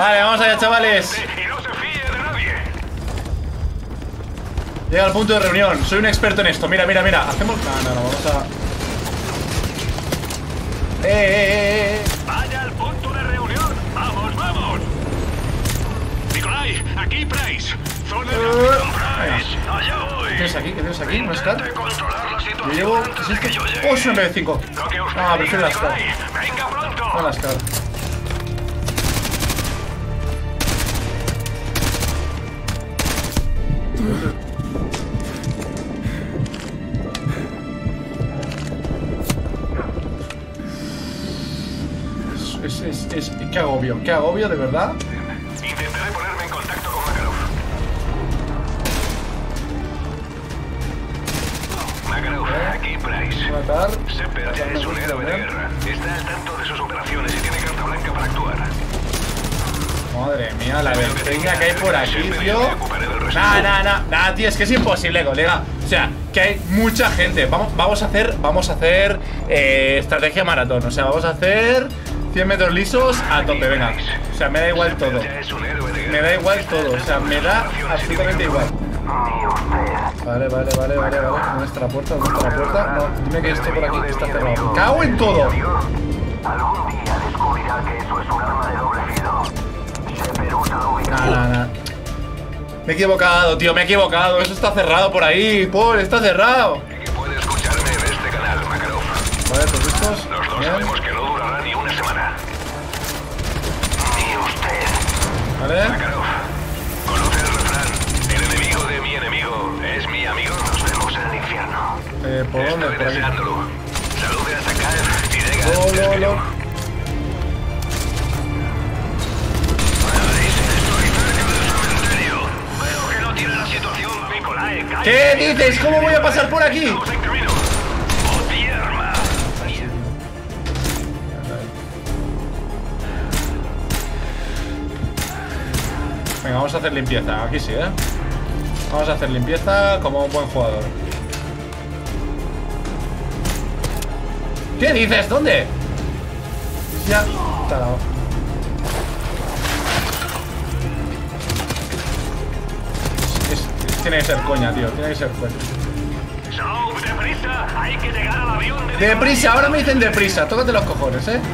Vale, vamos allá, chavales. Y no se fíe de nadie. Llega al punto de reunión. Soy un experto en esto. Mira, mira, mira. Hacemos... No, vamos a... Vaya al punto de reunión. Vamos, vamos. Nikolai, aquí Price. Zona de acción, Price. Allá voy. ¿Qué tienes aquí? ¿Qué tienes aquí? ¿No es Scar? Intente controlar la Yo situación llevo... antes ¿Qué es de que esto? yo llegue. ¡Oh, es una MB5! Lo que usted Ah, prefiero la diga, Scar. Nikolai. Venga pronto. No la Scar. Qué agobio, de verdad. Intentaré ponerme en contacto con Makarov. Makarov, aquí Price. Matar. Sepper es un héroe de guerra. Está al tanto de sus operaciones y tiene carta blanca para actuar. Madre mía, la vergüenza que hay por aquí, tío. Nah, tío, es que es imposible, colega. O sea, que hay mucha gente. Vamos a hacer estrategia maratón. O sea, vamos a hacer 100 metros lisos a tope, venga. O sea, me da igual todo. Me da igual todo. O sea, me da absolutamente igual. Vale. ¿Dónde está la puerta? No, dime que esto por aquí está cerrado. ¡Me cago en todo! Algún día descubrirá que eso es un arma de doble filo. Sepper usa la ubicación. Nah. Me he equivocado, tío, me he equivocado. Eso está cerrado por ahí, Paul, está cerrado. Que puede escucharme en este canal, Makarov. Vale, ¿todos listos? Los dos Bien. sabemos que no durará ni una semana. Ni usted. Vale. Makarov, conoce el refrán. El enemigo de mi enemigo es mi amigo. Nos vemos en el infierno. ¿Por dónde? Estoy Por aquí. deseándolo. Salude a Sakaev y diga. Lo. Veo que no tiene la situación, Nikolai. ¿Qué dices? ¿Cómo voy a pasar por aquí? Estamos en camino. ¡Oh, tierra! Venga, vamos a hacer limpieza. Aquí sí, ¿eh? Vamos a hacer limpieza como un buen jugador. ¿Qué dices? ¿Dónde? Ya. Tarao. Tiene que ser coña, tío. Tiene que ser coña. ¡Soap, deprisa! ¡Hay que llegar al avión de Deprisa, ahora me dicen deprisa. Tócate los cojones, ¿eh?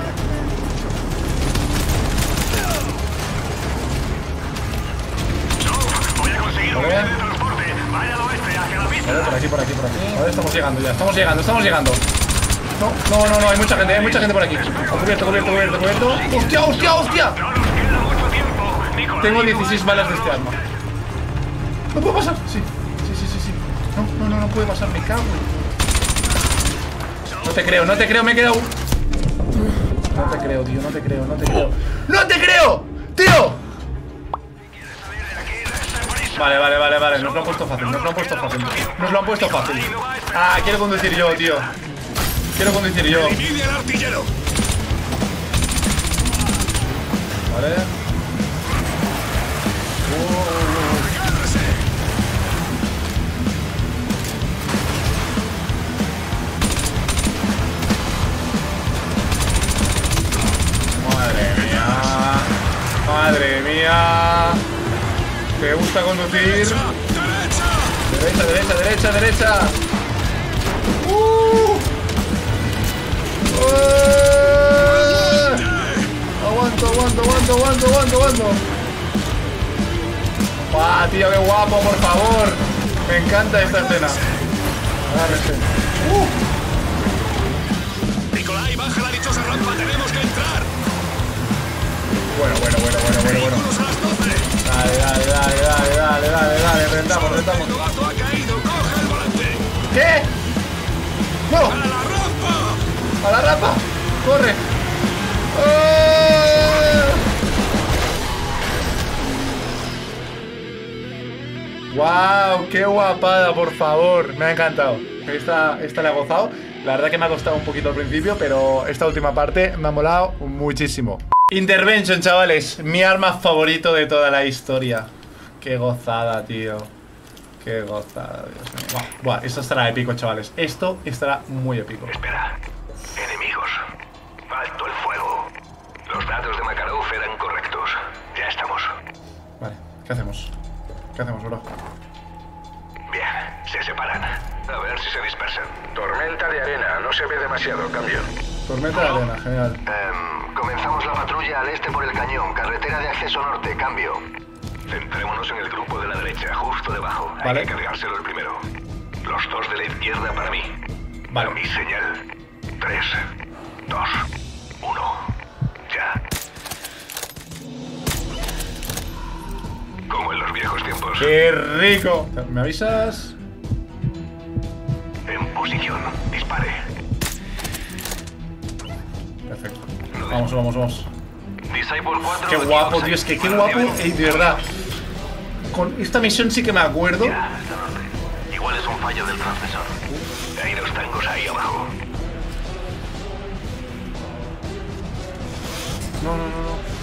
Soap, voy a conseguir un Vale. medio de transporte. Vaya al oeste, hacia la pista. Vale, por aquí. Vale, estamos llegando ya. Estamos llegando. No, hay mucha gente por aquí. Cubierto. ¡Hostia! No nos queda mucho tiempo, Nikolai. Tengo 16 balas de este arma. ¿No puedo pasar? Sí. No puede pasar, me cago. No te creo, me he quedado. No te creo, tío, no te creo, tío. Vale, nos lo han puesto fácil. Ah, quiero conducir yo, tío. Elimine al artillero. Vale. Madre mía. ¿Te gusta conducir? Derecha. Aguanto. ¡Guau, tío, qué guapo, por favor! Me encanta esta escena. Agárrese. Nikolai, baja la dichosa rampa, tenemos que entrar. Bueno. Vehículos a las 12. Dale, rentamos. El novato ha caído, coge el volante. ¿Qué? ¡No! ¡A la rampa! ¡A la rampa! ¡Corre! ¡Wow! ¡Qué guapada, por favor! Me ha encantado. Esta la he gozado. La verdad que me ha costado un poquito al principio, pero esta última parte me ha molado muchísimo. Intervention, chavales. Mi arma favorito de toda la historia. ¡Qué gozada, tío! ¡Qué gozada, Dios mío! Buah, esto estará épico, chavales. Esto estará muy épico. Espera. Enemigos. Alto el fuego. Los datos de Makarov eran correctos. ¿Qué hacemos? ¿Qué hacemos, bro? Bien, se separan. A ver si se dispersan. Tormenta de arena, no se ve demasiado, cambio. Tormenta de arena, genial. Comenzamos la patrulla al este por el cañón, carretera de acceso norte, cambio. Centrémonos en el grupo de la derecha, justo debajo. Vale. Hay que cargárselo el primero. Los dos de la izquierda para mí. Vale. A mi señal. 3, 2, 1. Ya. Como en los viejos tiempos. ¡Qué rico! ¿Me avisas? En posición. Dispare. Perfecto. Vamos, vamos, vamos. Disciple 4. Qué guapo, tío. Es que qué guapo. Ey, de verdad. Con esta misión sí que me acuerdo. Ya, hasta norte. Igual es un fallo del transcesor. Hay dos tangos ahí abajo. No, no, no, no.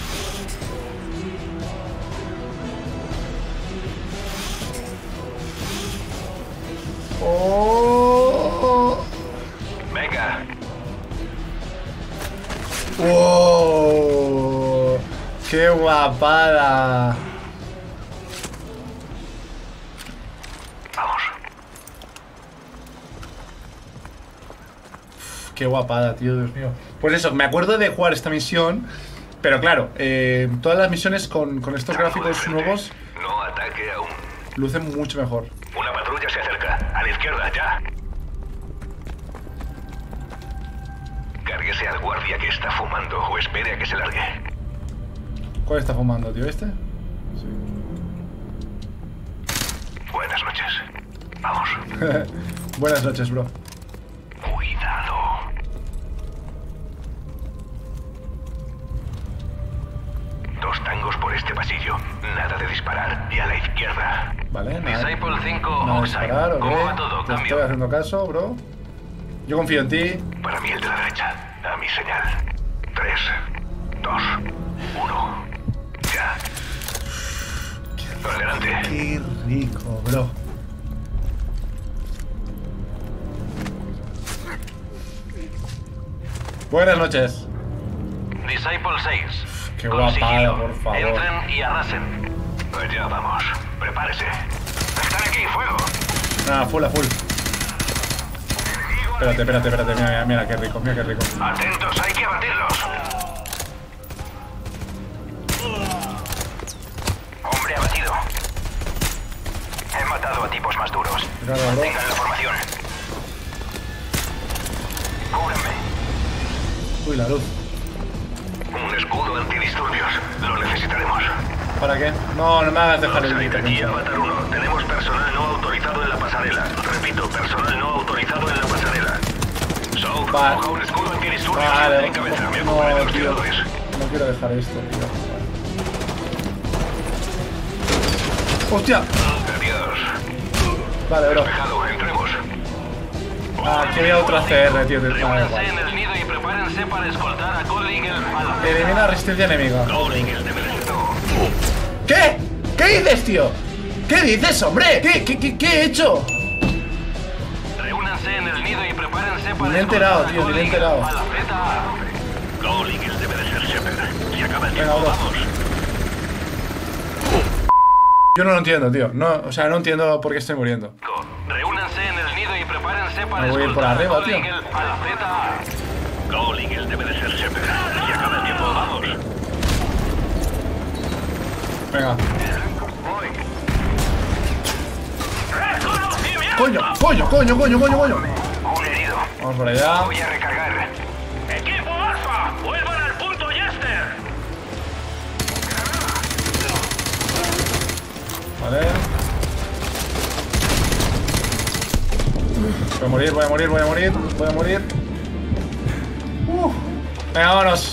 Oh. Venga. ¡Wow! ¡Qué guapada! Vamos. ¡Qué guapada, tío! Dios mío. Pues eso, me acuerdo de jugar esta misión. Pero claro, todas las misiones con estos gráficos nuevos No ataque aún. lucen mucho mejor. Una patrulla se acerca. A la izquierda, ya. Cárguese al guardia que está fumando o espere a que se largue. ¿Cuál está fumando, tío? ¿Este? Sí. Buenas noches. Vamos. Buenas noches, bro. Cuidado. Dos tangos por este pasillo. Nada de disparar. Y a la izquierda. Vale, nada. Disciple 5, No Oxide. disparar, ok. ¿Cómo va todo? Te Cambio. estoy haciendo caso, bro. Yo confío en ti. Para mí el de la derecha. A mi señal. 3, 2, 1. Ya. Adelante. Qué rico, bro. Buenas noches. Disciple 6. Qué guapada, por favor. Entren y arrasen. Allá vamos. Prepárese. ¡Están aquí! ¡Fuego! Ah, full, a full. Espérate, espérate, espérate. Mira, mira, mira, qué rico, mira, qué rico. ¡Atentos! ¡Hay que abatirlos! Hombre abatido. He matado a tipos más duros. Claro, bro. Mantengan la formación. Cúbranme. Uy, la luz. Un escudo antidisturbios. Lo necesitaremos. ¿Para qué? No, no me hagas dejar el Oxide, aquí grito. Avatar 1. Tenemos personal no autorizado en la pasarela. Repito, personal no autorizado en la pasarela. Soap, Vale. coja un escudo antidisturbios. Vale, En cabeza, me ocuparé de no, los tío. tiradores. No quiero dejar esto, tío. ¡Hostia! Adiós. Vale, bro. Despejado, entremos. Ah, quería otra CR, tío. Vale, Reúnanse igual. en el nido y prepárense para escoltar a Cold Eagle a la Elimina resistencia enemiga. Cold Eagle debe de ser todo. ¿Qué? ¿Qué dices, tío? ¿Qué dices, hombre? ¿Qué he hecho? Reúnanse en el nido y prepárense para Ni me he enterado, escoltar a tío, ni Cold me he Eagle enterado. a la Zeta. Cold Eagle debe de ser Shepard. Si acaba el Venga, tiempo, bro. vamos. Yo no lo entiendo, tío. No, o sea, no entiendo por qué estoy muriendo. Reúnanse en el nido y prepárense para Me voy a ir por escoltar arriba, a Cold tío. Eagle a la Zeta. Cold Eagle debe de ser Shepard. Si acaba el tiempo, vamos. Venga. Voy. Coño. Un herido. Vamos por allá. Voy a recargar. ¡Equipo Alfa! ¡Vuelvan al punto Jester! Vale. Voy a morir. Venga, vámonos.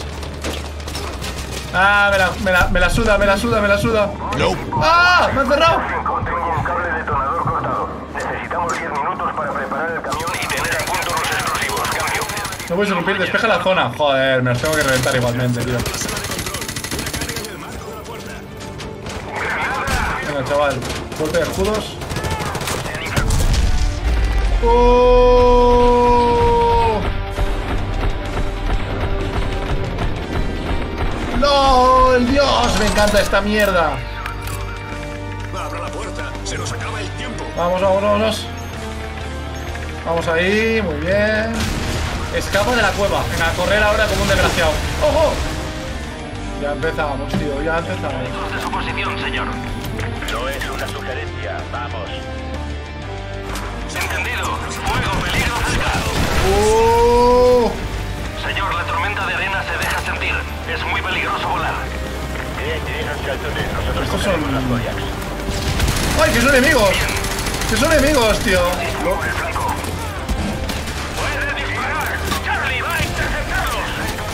Ah, me la suda. ¡Ah! ¡Me han cerrado! Tengo un cable detonador cortado. Necesitamos 10 minutos para preparar el camión Y tener a punto los explosivos. Cambio. No puedes interrumpir, despeja la zona. Joder, me los tengo que reventar igualmente, tío. Venga, chaval. Golpe de escudos. ¡Oh! ¡No! ¡Dios! Me encanta esta mierda. Vamos, vamos, vámonos. Vamos ahí, muy bien. Escapa de la cueva. Venga, a correr ahora como un desgraciado. ¡Ojo! Ya empezamos, tío, ya empezamos. Lejos de su posición, señor. No es una sugerencia, vamos. Entendido. Fuego, peligro cerca. Señor, la tormenta de arena se deja sentir. Es muy peligroso volar. Bien, diríjanse al túnel, nosotros Estos son... cogeremos las Zodiacs. ¡Ay, que son enemigos! ¡Que son enemigos, tío! Puede disparar. Charlie va a interceptarlos.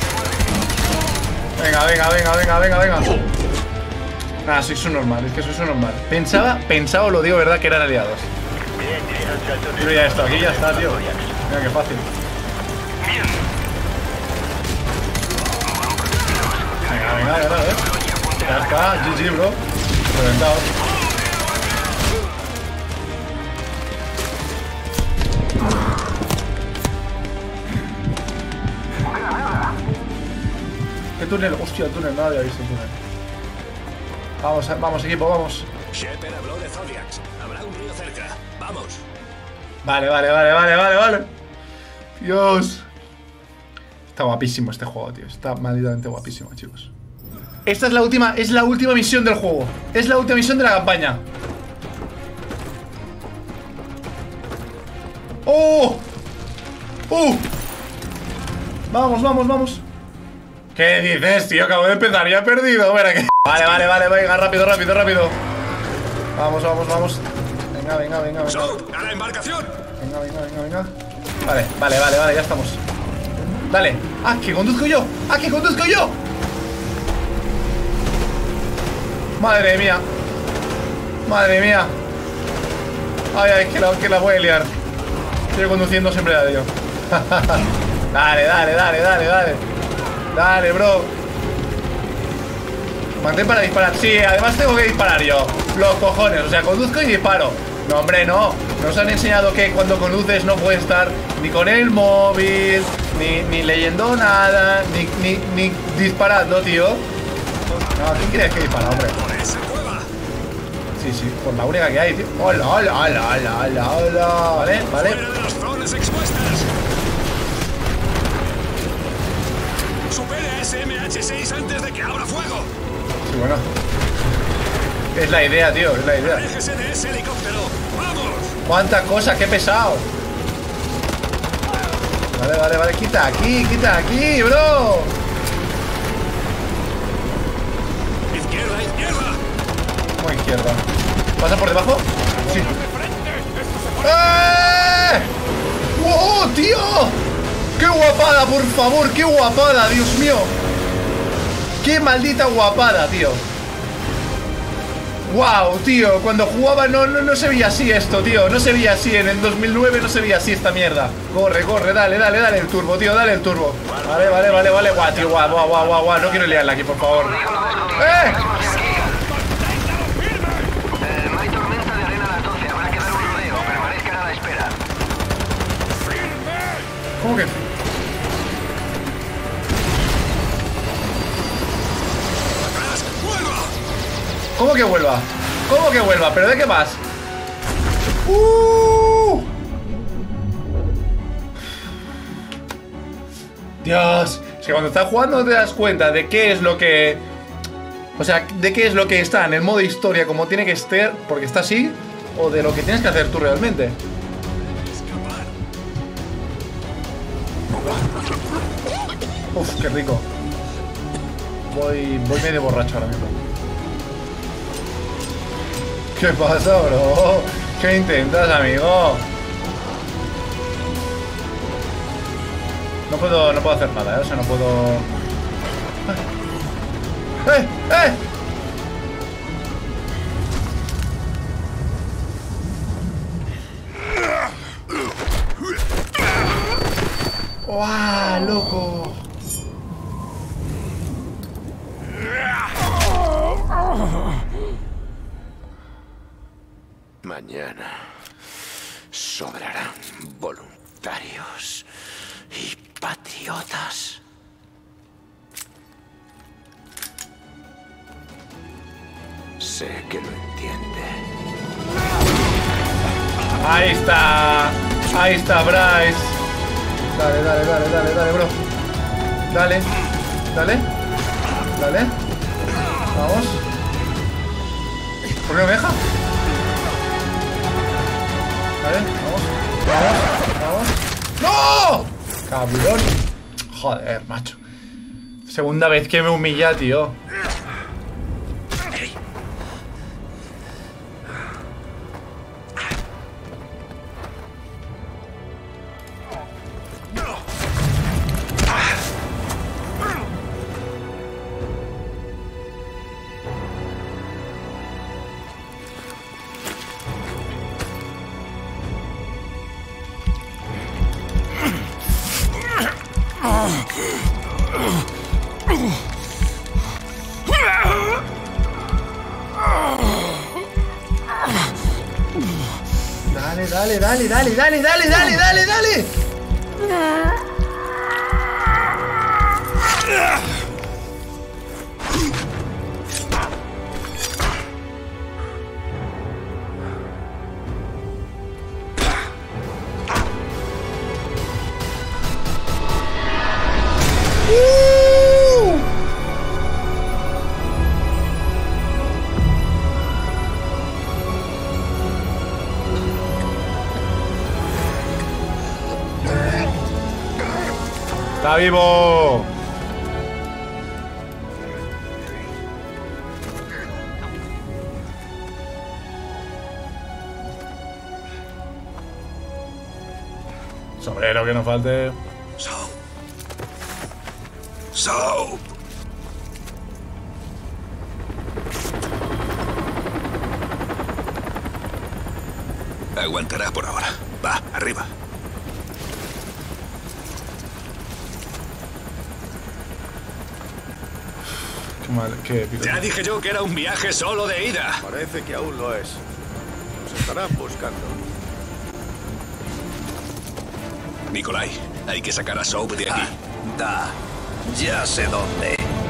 Venga, venga, venga, venga, venga, venga. Nada, sois un normal, es que sois un normal. Pensaba, lo digo, verdad, que eran aliados. Bien, diríjanse al túnel. Pero ya esto, aquí ya está, tío. Las Zodiacs. Mira qué fácil. Bien. Venga, venga, venga, ¿eh? Ya está, GG, bro. Reventado. ¿Qué túnel? Hostia, el túnel, no había visto el túnel. Vamos, vamos, equipo, vamos. Shepard habló de Zodiacs. Habrá un río cerca. Vamos. Vale, vale, vale, vale, vale, vale. Dios. Está guapísimo este juego, tío. Está malditamente guapísimo, chicos. Esta es la última misión del juego. Es la última misión de la campaña. ¡Oh! ¡Oh! Vamos, vamos, vamos. ¿Qué dices, tío? Acabo de empezar, ya he perdido. Mira que... Vale, vale, vale, venga, rápido, rápido, rápido. Vamos, vamos, vamos. Venga, venga, venga, venga. ¡Soap! ¡A la embarcación! Venga, venga, venga, venga. Vale, vale, vale, vale, ya estamos. Dale. ¡Ah, que conduzco yo! ¡Ah, que conduzco yo! Madre mía. Madre mía. Ay, ay, que la voy a liar. Estoy conduciendo siempre a Dios. Dale, dale, dale, dale, dale. Dale, bro. Mantén para disparar. Sí, además tengo que disparar yo. Los cojones, o sea, conduzco y disparo. No, hombre, no. Nos han enseñado que cuando conduces no puedes estar ni con el móvil, ni leyendo nada, ni disparando, tío. No, ¿quién crees que dispara, hombre? ¡Por esa cueva! Sí, sí, por la única que hay, tío. Hola, hola, hola, hola, hola, hola. Vale, vale. ¡Fuera de las zonas expuestas! ¡Supere a SMH-6 antes de que abra fuego! Sí, bueno. Es la idea, tío, es la idea. ¡Déjese de ese helicóptero! ¡Vamos! ¡Cuánta cosa! ¡Qué pesado! Vale, vale, vale. Quita aquí, bro. ¡Izquierda, izquierda! ¿Cómo izquierda? ¿Pasa por debajo? Sí. ¡Eh! ¡Oh, tío! ¡Qué guapada, por favor! ¡Qué guapada, Dios mío! ¡Qué maldita guapada, tío! ¡Wow, tío! Cuando jugaba no se veía así esto, tío. No se veía así. En el 2009 no se veía así esta mierda. Corre, corre, dale, dale, dale el turbo, tío. Dale el turbo. Vale, vale, vale, vale. Guau, tío, guau, guau, guau, guau, guau. No quiero liarla aquí, por favor. ¡Eh! No hay tormenta de arena a las 12. Habrá que dar un rodeo. Permanezcan a la espera. ¿Cómo que? ¡Atrás! ¡Vuelva! ¿Cómo que vuelva? ¿Cómo que vuelva? ¿Pero de qué más? Dios, es que cuando estás jugando no te das cuenta de qué es lo que... O sea, de qué es lo que está en el modo historia como tiene que estar, porque está así, o de lo que tienes que hacer tú realmente. Uf, qué rico. Voy medio borracho ahora mismo. ¿Qué pasa, bro? ¿Qué intentas, amigo? No puedo hacer nada, ¿eh? O sea, no puedo... ¡Eh! ¡Eh! ¡Guau, loco! Mañana sobrarán voluntarios y patriotas. Sé que lo entiende. Ahí está. Ahí está, Bryce. Dale, dale, dale, dale, dale, bro. Dale. Dale. Dale. Vamos. ¿Por qué no me deja? Vale, vamos. ¡No! Cabrón. Joder, macho. Segunda vez que me humilla, tío. Dale, dale, dale, dale, dale, dale, dale, dale. ¡Está vivo! Sombrero que no falte. Soap. Aguantará por ahora. Va, arriba. Qué mal, qué épico. Ya dije yo que era un viaje solo de ida. Parece que aún lo es. Nos estarán buscando. Nikolai, hay que sacar a Soap de aquí. Ya sé dónde.